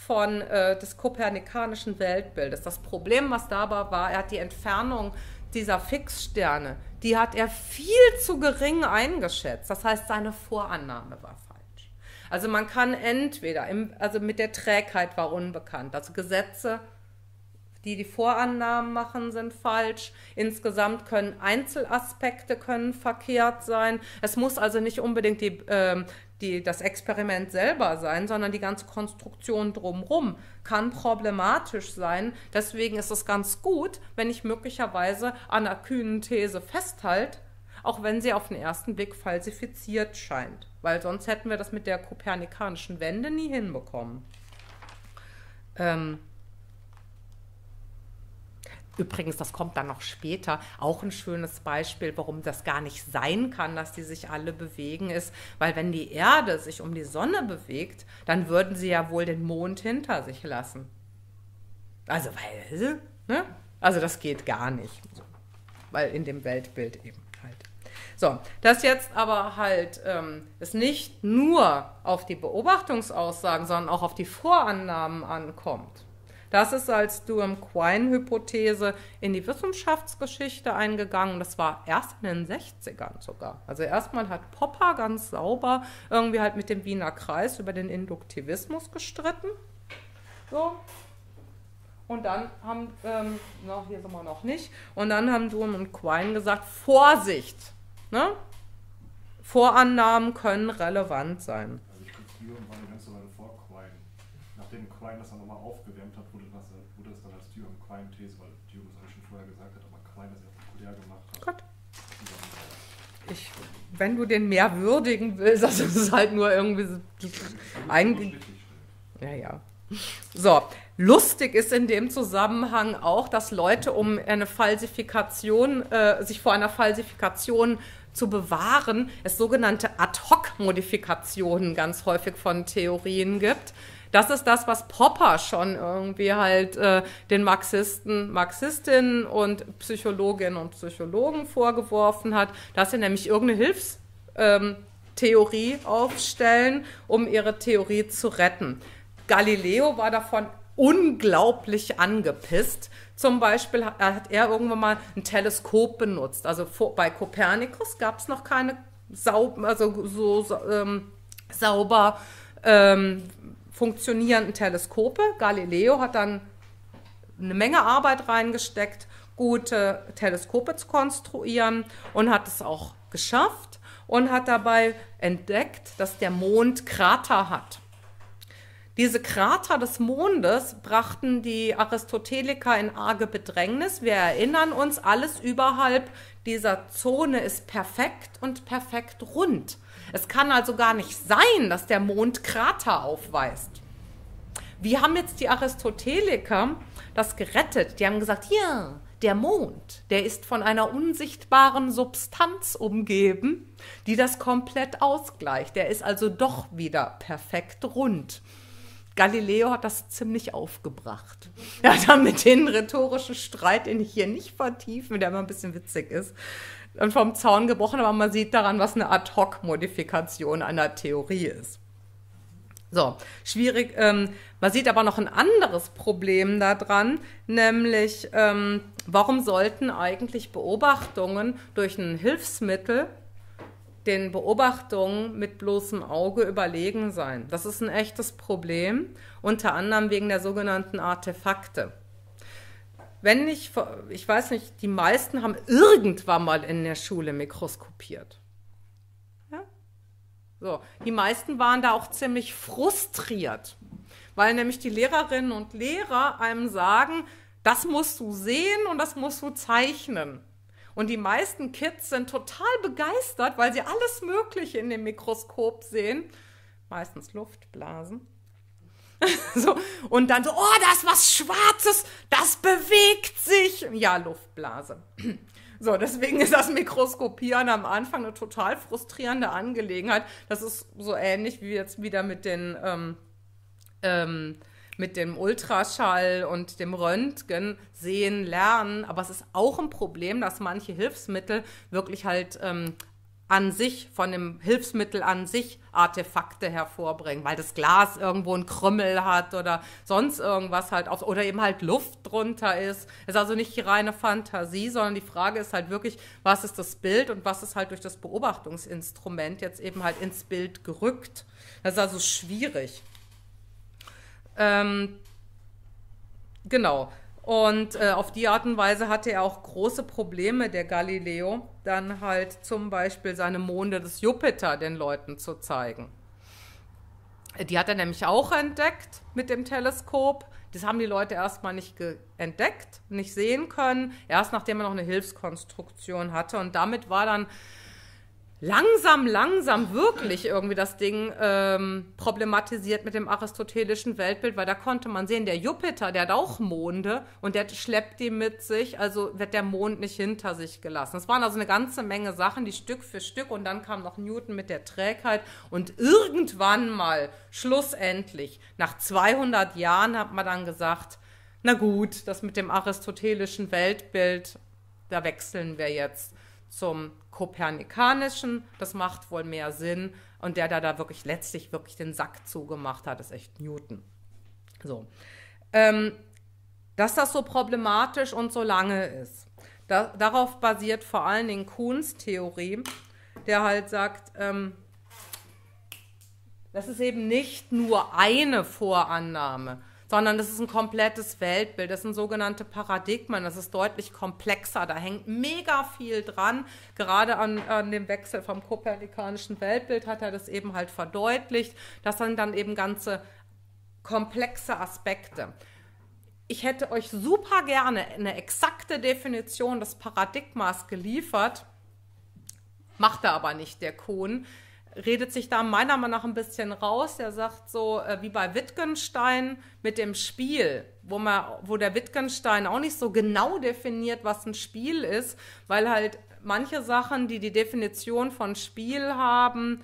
des kopernikanischen Weltbildes. Das Problem, was dabei war, er hat die Entfernung dieser Fixsterne, die hat er viel zu gering eingeschätzt. Das heißt, seine Vorannahme war falsch. Also man kann entweder, also mit der Trägheit war unbekannt, also Gesetze, die Vorannahmen machen, sind falsch. Insgesamt können Einzelaspekte verkehrt sein. Es muss also nicht unbedingt das Experiment selber sein, sondern die ganze Konstruktion drumherum kann problematisch sein. Deswegen ist es ganz gut, wenn ich möglicherweise an einer kühnen These festhalte, auch wenn sie auf den ersten Blick falsifiziert scheint. Weil sonst hätten wir das mit der kopernikanischen Wende nie hinbekommen. Übrigens, das kommt dann noch später, auch ein schönes Beispiel, warum das gar nicht sein kann, dass die sich alle bewegen, ist, weil wenn die Erde sich um die Sonne bewegt, dann würden sie ja wohl den Mond hinter sich lassen. Also, weil, ne? Also das geht gar nicht, weil in dem Weltbild eben halt. So, dass jetzt aber halt es nicht nur auf die Beobachtungsaussagen, sondern auch auf die Vorannahmen ankommt. Das ist als Duhem-Quine-Hypothese in die Wissenschaftsgeschichte eingegangen. Das war erst in den 60ern sogar. Also erstmal hat Popper ganz sauber irgendwie halt mit dem Wiener Kreis über den Induktivismus gestritten. So. Und dann haben, hier sind wir noch nicht, und dann haben Duhem und Quine gesagt, Vorsicht, ne? Vorannahmen können relevant sein. Also ich glaube, Duhem war eine ganze Weile vor Quine. Nachdem Quine das dann nochmal aufgewärmt hat, wurde das dann als Duhem-Quine-These, weil Duhem es eigentlich schon vorher gesagt hat, aber Quine das ja populär gemacht hat. Gott. Wenn du den mehr würdigen willst, das ist halt nur irgendwie so ja. So, lustig ist in dem Zusammenhang auch, dass Leute, um eine Falsifikation, sich vor einer Falsifikation zu bewahren, es sogenannte Ad-Hoc-Modifikationen ganz häufig von Theorien gibt. Das ist das, was Popper schon irgendwie halt den Marxisten, Marxistinnen und Psychologinnen und Psychologen vorgeworfen hat, dass sie nämlich irgendeine Hilfstheorie aufstellen, um ihre Theorie zu retten. Galileo war davon unglaublich angepisst. Zum Beispiel hat er irgendwann mal ein Teleskop benutzt. Also bei Kopernikus gab es noch keine sauber funktionierenden Teleskope. Galileo hat dann eine Menge Arbeit reingesteckt, gute Teleskope zu konstruieren und hat es auch geschafft und hat dabei entdeckt, dass der Mond Krater hat. Diese Krater des Mondes brachten die Aristoteliker in arge Bedrängnis. Wir erinnern uns, alles überhalb dieser Zone ist perfekt und perfekt rund. Es kann also gar nicht sein, dass der Mond Krater aufweist. Wie haben jetzt die Aristoteliker das gerettet? Die haben gesagt, ja, der Mond, der ist von einer unsichtbaren Substanz umgeben, die das komplett ausgleicht. Der ist also doch wieder perfekt rund. Galileo hat das ziemlich aufgebracht. Er hat damit den rhetorischen Streit, den ich hier nicht vertiefe, der immer ein bisschen witzig ist, und vom Zaun gebrochen, aber man sieht daran, was eine Ad-Hoc-Modifikation einer Theorie ist. So, schwierig. Man sieht aber noch ein anderes Problem daran, nämlich, warum sollten eigentlich Beobachtungen durch ein Hilfsmittel den Beobachtungen mit bloßem Auge überlegen sein? Das ist ein echtes Problem, unter anderem wegen der sogenannten Artefakte. Ich weiß nicht, die meisten haben irgendwann mal in der Schule mikroskopiert. Ja? So, die meisten waren da auch ziemlich frustriert, weil nämlich die Lehrerinnen und Lehrer einem sagen, das musst du sehen und das musst du zeichnen. Und die meisten Kids sind total begeistert, weil sie alles Mögliche in dem Mikroskop sehen. Meistens Luftblasen. So, und dann so, oh, da ist was Schwarzes, das bewegt sich. Ja, Luftblase. So, deswegen ist das Mikroskopieren am Anfang eine total frustrierende Angelegenheit. Das ist so ähnlich wie jetzt wieder mit dem Ultraschall und dem Röntgen sehen, lernen. Aber es ist auch ein Problem, dass manche Hilfsmittel wirklich halt an sich, von dem Hilfsmittel an sich Artefakte hervorbringen, weil das Glas irgendwo einen Krümmel hat oder sonst irgendwas halt auch, oder eben halt Luft drunter ist. Ist also nicht die reine Fantasie, sondern die Frage ist halt wirklich, was ist das Bild und was ist halt durch das Beobachtungsinstrument jetzt eben halt ins Bild gerückt. Das ist also schwierig. Genau. Und auf die Art und Weise hatte er auch große Probleme, der Galileo, dann halt zum Beispiel seine Monde des Jupiter den Leuten zu zeigen. Die hat er nämlich auch entdeckt mit dem Teleskop. Das haben die Leute erstmal nicht entdeckt, nicht sehen können, erst nachdem er noch eine Hilfskonstruktion hatte. Und damit war dann langsam wirklich irgendwie das Ding problematisiert mit dem aristotelischen Weltbild, weil da konnte man sehen, der Jupiter, der hat auch Monde und der schleppt die mit sich, also wird der Mond nicht hinter sich gelassen. Es waren also eine ganze Menge Sachen, die Stück für Stück, und dann kam noch Newton mit der Trägheit, und irgendwann mal, schlussendlich, nach 200 Jahren hat man dann gesagt, na gut, das mit dem aristotelischen Weltbild, da wechseln wir jetzt zum kopernikanischen, das macht wohl mehr Sinn, und der da wirklich letztlich wirklich den Sack zugemacht hat, ist echt Newton. So. Dass das so problematisch und so lange ist, darauf basiert vor allen Dingen Kuhns Theorie, der halt sagt, das ist eben nicht nur eine Vorannahme, sondern das ist ein komplettes Weltbild, das sind sogenannte Paradigmen, das ist deutlich komplexer, da hängt mega viel dran, gerade an dem Wechsel vom kopernikanischen Weltbild hat er das eben halt verdeutlicht, das sind dann eben ganze komplexe Aspekte. Ich hätte euch super gerne eine exakte Definition des Paradigmas geliefert, macht er aber nicht, der Kuhn. Redet sich da meiner Meinung nach ein bisschen raus. Der sagt so, wie bei Wittgenstein mit dem Spiel, wo der Wittgenstein auch nicht so genau definiert, was ein Spiel ist, weil halt manche Sachen, die Definition von Spiel haben,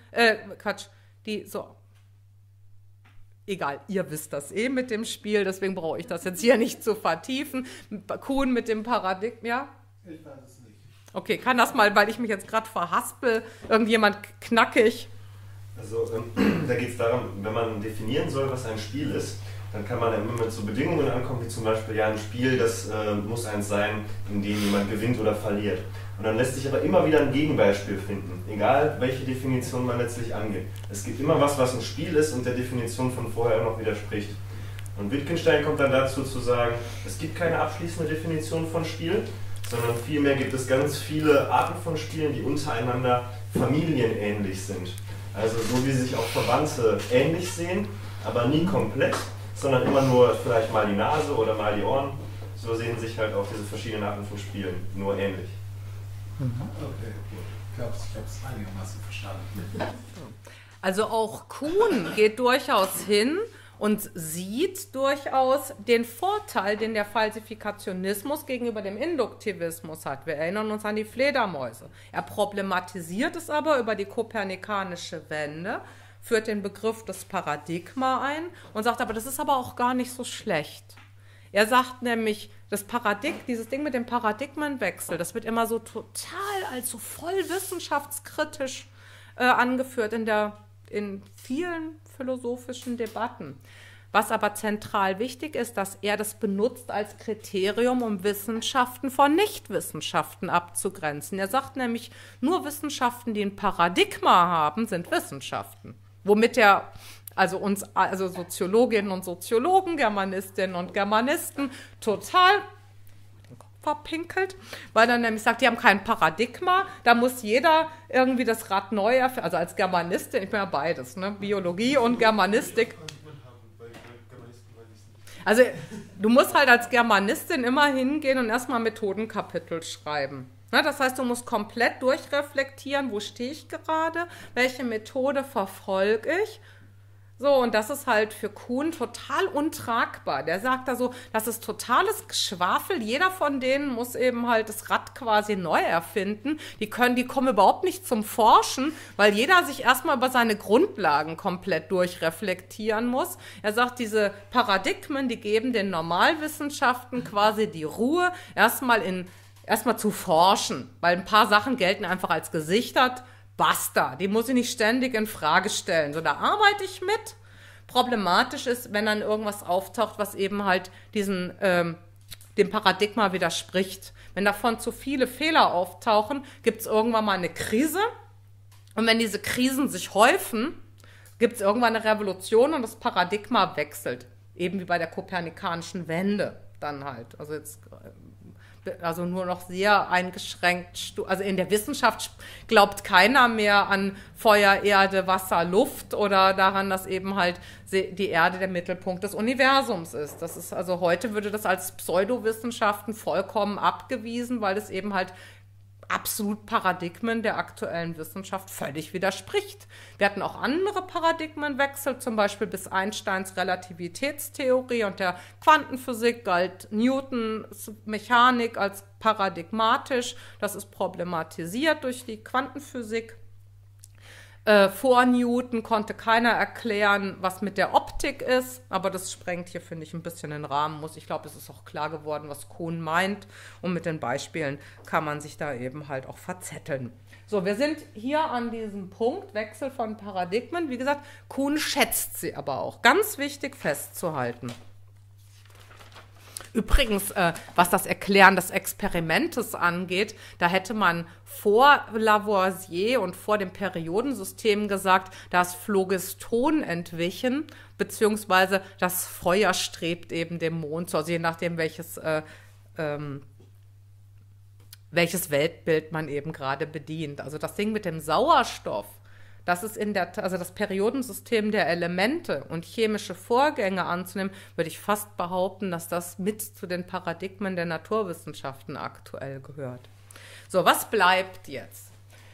egal, ihr wisst das mit dem Spiel, deswegen brauche ich das jetzt hier nicht zu vertiefen. Kuhn mit dem Paradigma, ja? Ich weiß es nicht. Okay, kann das mal, weil ich mich jetzt gerade verhaspel, irgendjemand knackig? Also da geht es darum, wenn man definieren soll, was ein Spiel ist, dann kann man immer mit so Bedingungen ankommen, wie zum Beispiel, ja, ein Spiel, das muss eins sein, in dem jemand gewinnt oder verliert. Und dann lässt sich aber immer wieder ein Gegenbeispiel finden, egal welche Definition man letztlich angeht. Es gibt immer was ein Spiel ist und der Definition von vorher auch noch widerspricht. Und Wittgenstein kommt dann dazu zu sagen, es gibt keine abschließende Definition von Spiel, sondern vielmehr gibt es ganz viele Arten von Spielen, die untereinander familienähnlich sind. Also so wie sich auch Verwandte ähnlich sehen, aber nie komplett, sondern immer nur vielleicht mal die Nase oder mal die Ohren. So sehen sich halt auch diese verschiedenen Arten von Spielen nur ähnlich. Okay, gut. Ich glaube, ich habe es einigermaßen verstanden. Also auch Kuhn geht durchaus hin und sieht durchaus den Vorteil, den der Falsifikationismus gegenüber dem Induktivismus hat. Wir erinnern uns an die Fledermäuse. Er problematisiert es aber über die kopernikanische Wende, führt den Begriff des Paradigma ein und sagt, aber das ist aber auch gar nicht so schlecht. Er sagt nämlich, dieses Ding mit dem Paradigmenwechsel, das wird immer so total als so voll wissenschaftskritisch angeführt in vielen philosophischen Debatten. Was aber zentral wichtig ist, dass er das benutzt als Kriterium, um Wissenschaften von Nichtwissenschaften abzugrenzen. Er sagt nämlich, nur Wissenschaften, die ein Paradigma haben, sind Wissenschaften. Womit er also Soziologinnen und Soziologen, Germanistinnen und Germanisten total verpinkelt, weil er nämlich sagt, die haben kein Paradigma, da muss jeder irgendwie das Rad neu erfinden, also als Germanistin, ich bin ja beides, ne? Biologie und Germanistik. Also du musst halt als Germanistin immer hingehen und erstmal Methodenkapitel schreiben. Ne? Das heißt, du musst komplett durchreflektieren, wo stehe ich gerade, welche Methode verfolge ich. So, und das ist halt für Kuhn total untragbar. Der sagt da so, das ist totales Geschwafel. Jeder von denen muss eben halt das Rad quasi neu erfinden. Die kommen überhaupt nicht zum Forschen, weil jeder sich erstmal über seine Grundlagen komplett durchreflektieren muss. Er sagt, diese Paradigmen, die geben den Normalwissenschaften quasi die Ruhe, erstmal zu forschen, weil ein paar Sachen gelten einfach als gesichert. Basta, die muss ich nicht ständig in Frage stellen. So, da arbeite ich mit. Problematisch ist, wenn dann irgendwas auftaucht, was eben halt dem Paradigma widerspricht. Wenn davon zu viele Fehler auftauchen, gibt es irgendwann mal eine Krise. Und wenn diese Krisen sich häufen, gibt es irgendwann eine Revolution und das Paradigma wechselt. Eben wie bei der kopernikanischen Wende dann halt. Also nur noch sehr eingeschränkt. Also in der Wissenschaft glaubt keiner mehr an Feuer, Erde, Wasser, Luft oder daran, dass eben halt die Erde der Mittelpunkt des Universums ist. Das ist also heute würde das als Pseudowissenschaften vollkommen abgewiesen, weil es eben halt absolut Paradigmen der aktuellen Wissenschaft völlig widerspricht. Wir hatten auch andere Paradigmenwechsel, zum Beispiel bis Einsteins Relativitätstheorie und der Quantenphysik galt Newtons Mechanik als paradigmatisch. Das ist problematisiert durch die Quantenphysik. Vor Newton konnte keiner erklären, was mit der Optik ist, aber das sprengt hier, finde ich, ein bisschen den Rahmen. Ich glaube, es ist auch klar geworden, was Kuhn meint, und mit den Beispielen kann man sich da eben halt auch verzetteln. So, wir sind hier an diesem Punkt, Wechsel von Paradigmen. Wie gesagt, Kuhn schätzt sie aber auch. Ganz wichtig festzuhalten. Übrigens, was das Erklären des Experimentes angeht, da hätte man vor Lavoisier und vor dem Periodensystem gesagt, da ist Phlogiston entwichen, beziehungsweise das Feuer strebt eben dem Mond zu, also je nachdem, welches Weltbild man eben gerade bedient. Also das Ding mit dem Sauerstoff, das ist also das Periodensystem der Elemente und chemische Vorgänge anzunehmen, würde ich fast behaupten, dass das mit zu den Paradigmen der Naturwissenschaften aktuell gehört. So, was bleibt jetzt?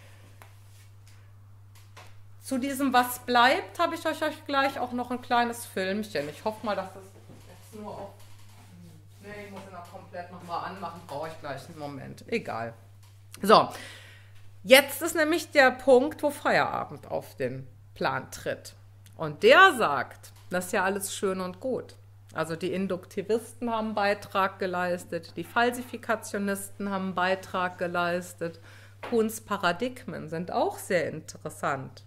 Zu diesem Was bleibt habe ich euch gleich auch noch ein kleines Filmchen. Ich hoffe mal, dass das jetzt nur auf... Nee, ich muss ihn auch komplett nochmal anmachen, brauche ich gleich einen Moment. Egal. So. Jetzt ist nämlich der Punkt, wo Feierabend auf den Plan tritt. Und der sagt, das ist ja alles schön und gut. Also die Induktivisten haben einen Beitrag geleistet, die Falsifikationisten haben einen Beitrag geleistet, Kuhns Paradigmen sind auch sehr interessant.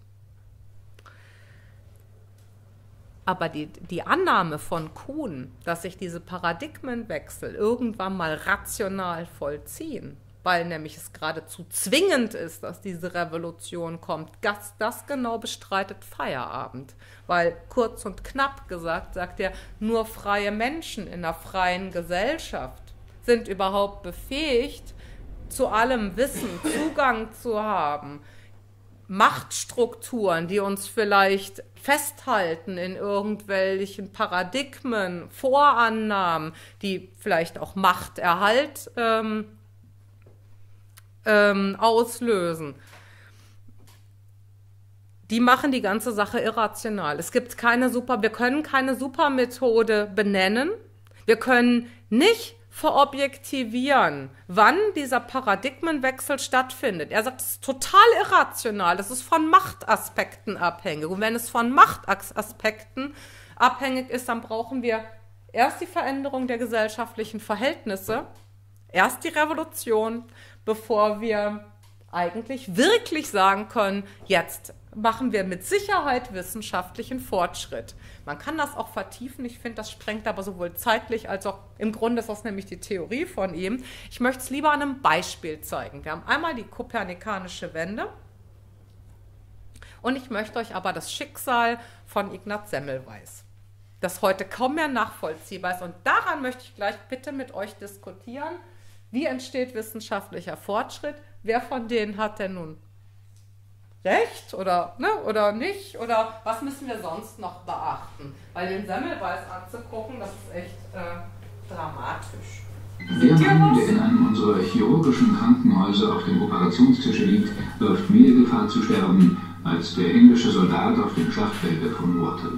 Aber die Annahme von Kuhn, dass sich diese Paradigmenwechsel irgendwann mal rational vollziehen, weil nämlich es geradezu zwingend ist, dass diese Revolution kommt. Das genau bestreitet Feierabend, weil kurz und knapp gesagt, sagt er, nur freie Menschen in einer freien Gesellschaft sind überhaupt befähigt, zu allem Wissen Zugang zu haben. Machtstrukturen, die uns vielleicht festhalten in irgendwelchen Paradigmen, Vorannahmen, die vielleicht auch Machterhalt auslösen, die machen die ganze Sache irrational. Es gibt wir können keine Supermethode benennen. Wir können nicht verobjektivieren, wann dieser Paradigmenwechsel stattfindet. Er sagt, es ist total irrational, das ist von Machtaspekten abhängig. Und wenn es von Machtaspekten abhängig ist, dann brauchen wir erst die Veränderung der gesellschaftlichen Verhältnisse, erst die Revolution, bevor wir eigentlich wirklich sagen können, jetzt machen wir mit Sicherheit wissenschaftlichen Fortschritt. Man kann das auch vertiefen, ich finde, das sprengt aber sowohl zeitlich als auch, im Grunde ist das nämlich die Theorie von ihm. Ich möchte es lieber an einem Beispiel zeigen. Wir haben einmal die kopernikanische Wende und ich möchte euch aber das Schicksal von Ignaz Semmelweis, das heute kaum mehr nachvollziehbar ist. Und daran möchte ich gleich bitte mit euch diskutieren. Wie entsteht wissenschaftlicher Fortschritt? Wer von denen hat denn nun recht oder nicht? Oder was müssen wir sonst noch beachten? Weil den Semmelweis anzugucken, das ist echt dramatisch. Der Mann, der in einem unserer chirurgischen Krankenhäuser auf dem Operationstisch liegt, läuft mehr Gefahr zu sterben, als der englische Soldat auf dem Schlachtfelde von Waterloo.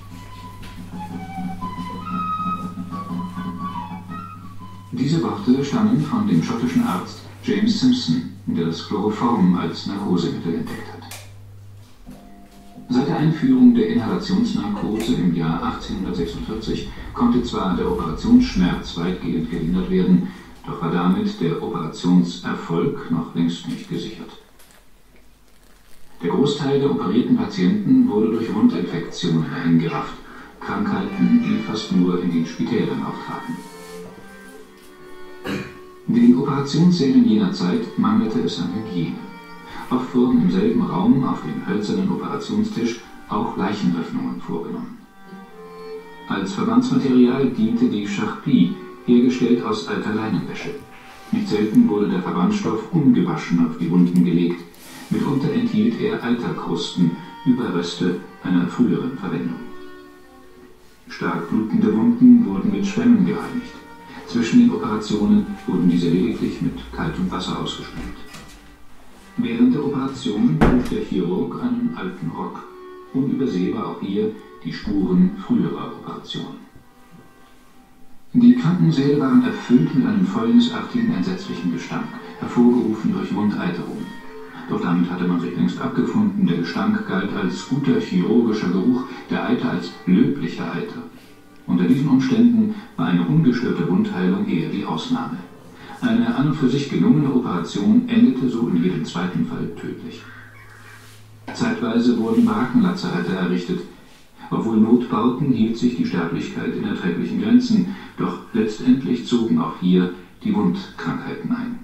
Diese Worte stammen von dem schottischen Arzt James Simpson, der das Chloroform als Narkosemittel entdeckt hat. Seit der Einführung der Inhalationsnarkose im Jahr 1846 konnte zwar der Operationsschmerz weitgehend gelindert werden, doch war damit der Operationserfolg noch längst nicht gesichert. Der Großteil der operierten Patienten wurde durch Wundinfektionen dahingerafft, Krankheiten, die fast nur in den Spitälern auftraten. Den Operationssälen jener Zeit mangelte es an Hygiene. Oft wurden im selben Raum auf dem hölzernen Operationstisch auch Leichenöffnungen vorgenommen. Als Verbandsmaterial diente die Charpie, hergestellt aus alter Leinenwäsche. Nicht selten wurde der Verbandstoff ungewaschen auf die Wunden gelegt. Mitunter enthielt er Alterkrusten, Überreste einer früheren Verwendung. Stark blutende Wunden wurden mit Schwämmen gereinigt. Zwischen den Operationen wurden diese lediglich mit kaltem Wasser ausgespült. Während der Operation trug der Chirurg einen alten Rock. Unübersehbar auch hier die Spuren früherer Operationen. Die Krankensäle waren erfüllt mit einem fäulnisartigen, entsetzlichen Gestank, hervorgerufen durch Wundeiterung. Doch damit hatte man sich längst abgefunden. Der Gestank galt als guter chirurgischer Geruch, der Eiter als löblicher Eiter. Unter diesen Umständen war eine ungestörte Wundheilung eher die Ausnahme. Eine an und für sich gelungene Operation endete so in jedem zweiten Fall tödlich. Zeitweise wurden Barackenlazarette errichtet. Obwohl Notbauten hielt sich die Sterblichkeit in erträglichen Grenzen, doch letztendlich zogen auch hier die Wundkrankheiten ein.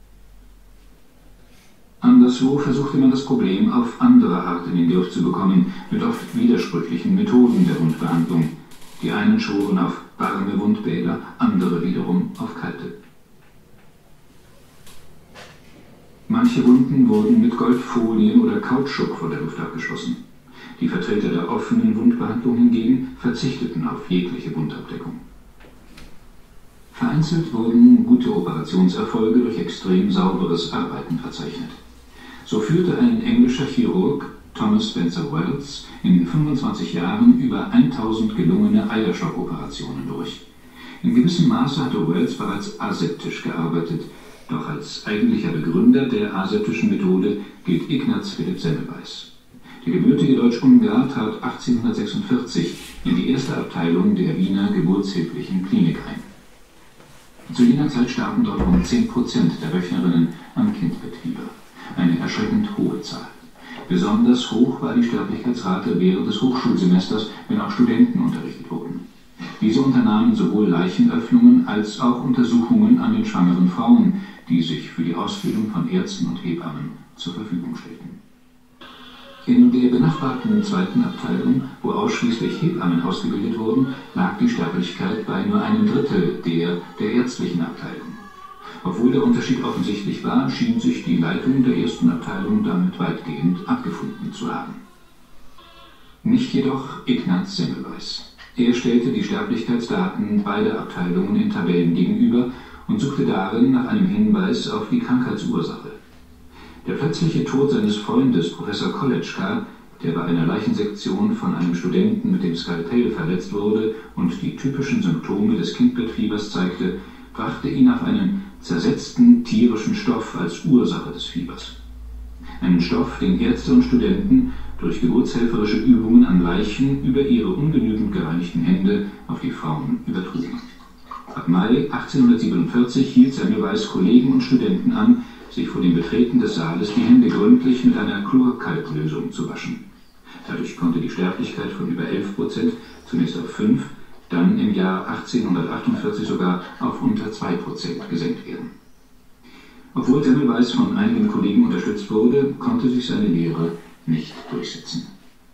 Anderswo versuchte man das Problem auf andere Art in den Griff zu bekommen, mit oft widersprüchlichen Methoden der Wundbehandlung. Die einen schworen auf warme Wundbäder, andere wiederum auf kalte. Manche Wunden wurden mit Goldfolien oder Kautschuk von der Luft abgeschlossen. Die Vertreter der offenen Wundbehandlung hingegen verzichteten auf jegliche Wundabdeckung. Vereinzelt wurden gute Operationserfolge durch extrem sauberes Arbeiten verzeichnet. So führte ein englischer Chirurg, Thomas Spencer Wells, in 25 Jahren über 1000 gelungene Eierstockoperationen durch. In gewissem Maße hatte Wells bereits aseptisch gearbeitet, doch als eigentlicher Begründer der aseptischen Methode gilt Ignaz Philipp Semmelweis. Der gebürtige Deutsch-Ungar trat 1846 in die erste Abteilung der Wiener Geburtshilflichen Klinik ein. Zu jener Zeit starben dort rund 10% der Wöchnerinnen an Kindbettfieber, eine erschreckend hohe Zahl. Besonders hoch war die Sterblichkeitsrate während des Hochschulsemesters, wenn auch Studenten unterrichtet wurden. Diese unternahmen sowohl Leichenöffnungen als auch Untersuchungen an den schwangeren Frauen, die sich für die Ausbildung von Ärzten und Hebammen zur Verfügung stellten. In der benachbarten zweiten Abteilung, wo ausschließlich Hebammen ausgebildet wurden, lag die Sterblichkeit bei nur einem Drittel der ärztlichen Abteilung. Obwohl der Unterschied offensichtlich war, schien sich die Leitung der ersten Abteilung damit weitgehend abgefunden zu haben. Nicht jedoch Ignaz Semmelweis. Er stellte die Sterblichkeitsdaten beider Abteilungen in Tabellen gegenüber und suchte darin nach einem Hinweis auf die Krankheitsursache. Der plötzliche Tod seines Freundes Professor Koletschka, der bei einer Leichensektion von einem Studenten mit dem Skalpell verletzt wurde und die typischen Symptome des Kindbettfiebers zeigte, brachte ihn auf einen zersetzten tierischen Stoff als Ursache des Fiebers. Einen Stoff, den Ärzte und Studenten durch geburtshelferische Übungen an Leichen über ihre ungenügend gereinigten Hände auf die Frauen übertrugen. Ab Mai 1847 hielt Semmelweis Kollegen und Studenten an, sich vor dem Betreten des Saales die Hände gründlich mit einer Chlorkalklösung zu waschen. Dadurch konnte die Sterblichkeit von über 11% zunächst auf 5%, dann im Jahr 1848 sogar auf unter 2% gesenkt werden. Obwohl Semmelweis von einigen Kollegen unterstützt wurde, konnte sich seine Lehre nicht durchsetzen.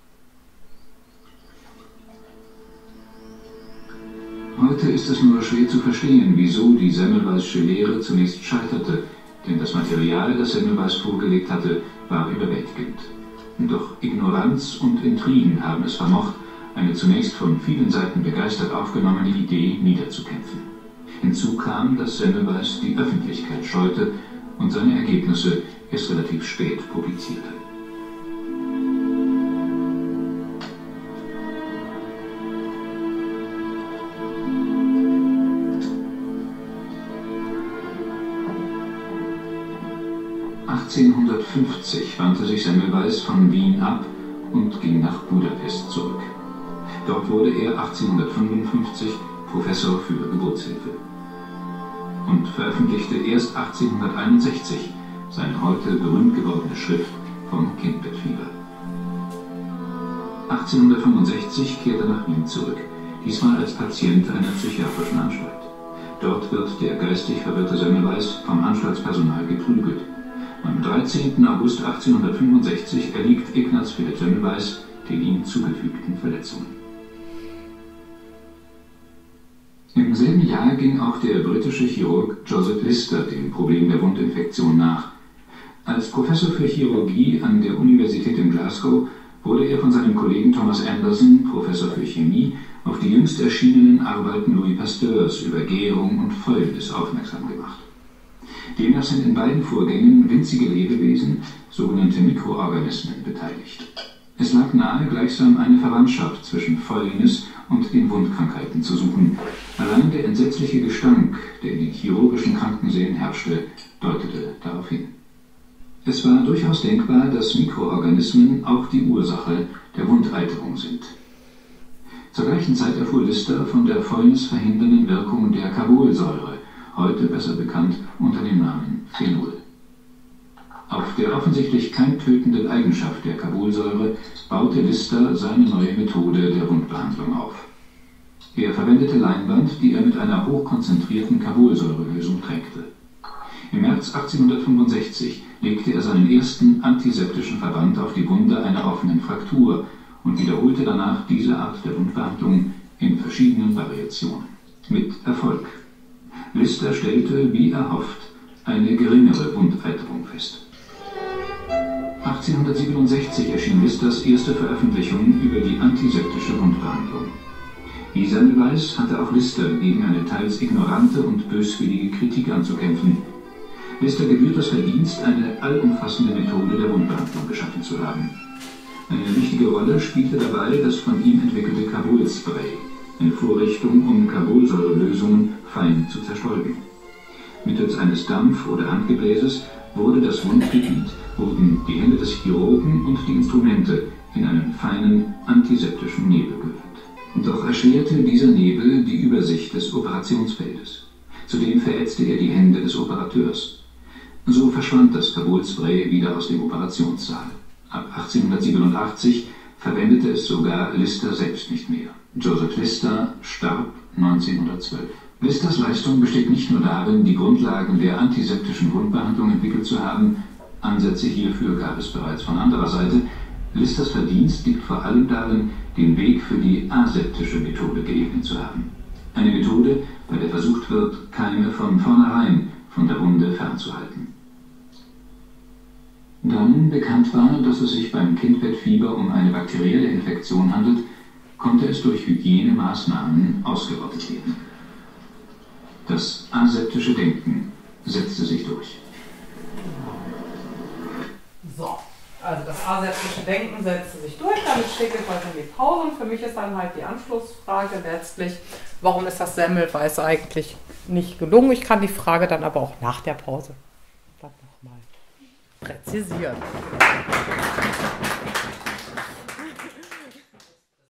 Heute ist es nur schwer zu verstehen, wieso die Semmelweische Lehre zunächst scheiterte, denn das Material, das Semmelweis vorgelegt hatte, war überwältigend. Doch Ignoranz und Intrigen haben es vermocht, eine zunächst von vielen Seiten begeistert aufgenommene Idee niederzukämpfen. Hinzu kam, dass Semmelweis die Öffentlichkeit scheute und seine Ergebnisse erst relativ spät publizierte. (1850) wandte sich Semmelweis von Wien ab und ging nach Budapest zurück. Dort wurde er 1855 Professor für Geburtshilfe und veröffentlichte erst 1861 seine heute berühmt gewordene Schrift vom Kindbettfieber. 1865 kehrte er nach Wien zurück, diesmal als Patient einer psychiatrischen Anstalt. Dort wird der geistig verwirrte Semmelweis vom Anstaltspersonal geprügelt. Am 13. August 1865 erliegt Ignaz Philipp Semmelweis den ihm zugefügten Verletzungen. Im selben Jahr ging auch der britische Chirurg Joseph Lister dem Problem der Wundinfektion nach. Als Professor für Chirurgie an der Universität in Glasgow wurde er von seinem Kollegen Thomas Anderson, Professor für Chemie, auf die jüngst erschienenen Arbeiten Louis Pasteurs über Gärung und Fäulnis aufmerksam gemacht. Demnach sind in beiden Vorgängen winzige Lebewesen, sogenannte Mikroorganismen, beteiligt. Es lag nahe, gleichsam eine Verwandtschaft zwischen Fäulnis und den Wundkrankheiten zu suchen. Allein der entsetzliche Gestank, der in den chirurgischen Krankensälen herrschte, deutete darauf hin. Es war durchaus denkbar, dass Mikroorganismen auch die Ursache der Wundeiterung sind. Zur gleichen Zeit erfuhr Lister von der fäulnisverhindernden Wirkung der Carbolsäure, heute besser bekannt unter dem Namen Phenol. Auf der offensichtlich keimtötenden Eigenschaft der Carbolsäure baute Lister seine neue Methode der Wundbehandlung auf. Er verwendete Leinwand, die er mit einer hochkonzentrierten Carbolsäurelösung tränkte. Im März 1865 legte er seinen ersten antiseptischen Verband auf die Wunde einer offenen Fraktur und wiederholte danach diese Art der Wundbehandlung in verschiedenen Variationen. Mit Erfolg. Lister stellte, wie erhofft, eine geringere Wundeiterung fest. 1867 erschien Listers erste Veröffentlichung über die antiseptische Wundbehandlung. Wie Semmelweis hatte auch Lister gegen eine teils ignorante und böswillige Kritik anzukämpfen. Lister gebührt das Verdienst, eine allumfassende Methode der Wundbehandlung geschaffen zu haben. Eine wichtige Rolle spielte dabei das von ihm entwickelte Carbolspray, eine Vorrichtung, um Carbolsäurelösungen fein zu zerstäuben. Mittels eines Dampf- oder Handgebläses wurde das Wundgebiet, wurden die Hände des Chirurgen und die Instrumente in einen feinen antiseptischen Nebel gehüllt. Doch erschwerte dieser Nebel die Übersicht des Operationsfeldes. Zudem verätzte er die Hände des Operateurs. So verschwand das Carbolspray wieder aus dem Operationssaal. Ab 1887 verwendete es sogar Lister selbst nicht mehr. Joseph Lister starb 1912. Listers Leistung besteht nicht nur darin, die Grundlagen der antiseptischen Wundbehandlung entwickelt zu haben, Ansätze hierfür gab es bereits von anderer Seite. Listers Verdienst liegt vor allem darin, den Weg für die aseptische Methode geebnet zu haben. Eine Methode, bei der versucht wird, Keime von vornherein von der Wunde fernzuhalten. Da nun bekannt war, dass es sich beim Kindbettfieber um eine bakterielle Infektion handelt, konnte es durch Hygienemaßnahmen ausgerottet werden. Das aseptische Denken setzte sich durch. So, also das aseptische Denken setzte sich durch, damit schicke ich heute in die Pause und für mich ist dann halt die Anschlussfrage letztlich, warum ist das Semmelweis eigentlich nicht gelungen? Ich kann die Frage dann aber auch nach der Pause dann nochmal präzisieren.